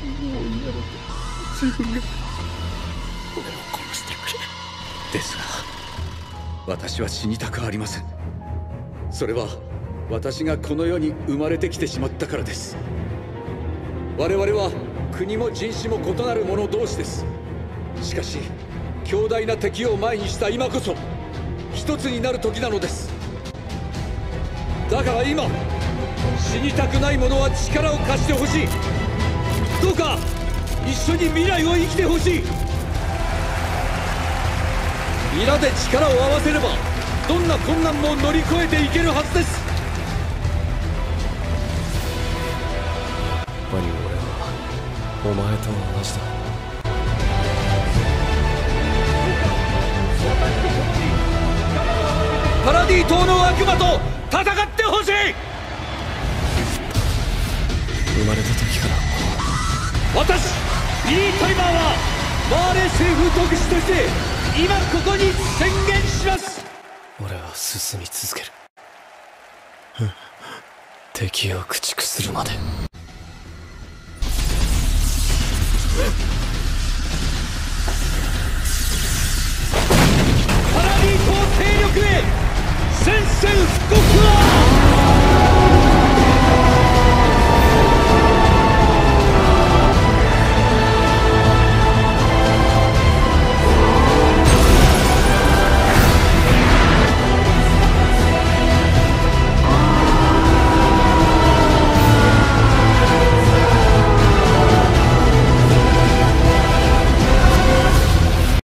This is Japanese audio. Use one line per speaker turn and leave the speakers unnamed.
自分が俺を殺してくれ。ですが私は死にたくありません。それは私がこの世に生まれてきてしまったからです。我々は国も人種も異なる者同士です。しかし強大な敵を前にした今こそ一つになる時なのです。だから今死にたくない者は力を貸してほしい。どうか一緒に未来を生きてほしい。皆で力を合わせればどんな困難も乗り越えていけるはずです。
やっぱり俺はお前と同じだ。
パラディ島の悪魔と戦ってほしい。
生まれた時から
私ビリー・タイマーはマーレ政府特使として今ここに宣言します。
俺は進み続ける。敵を駆逐するまで。
パラディ島勢力へ宣戦布告。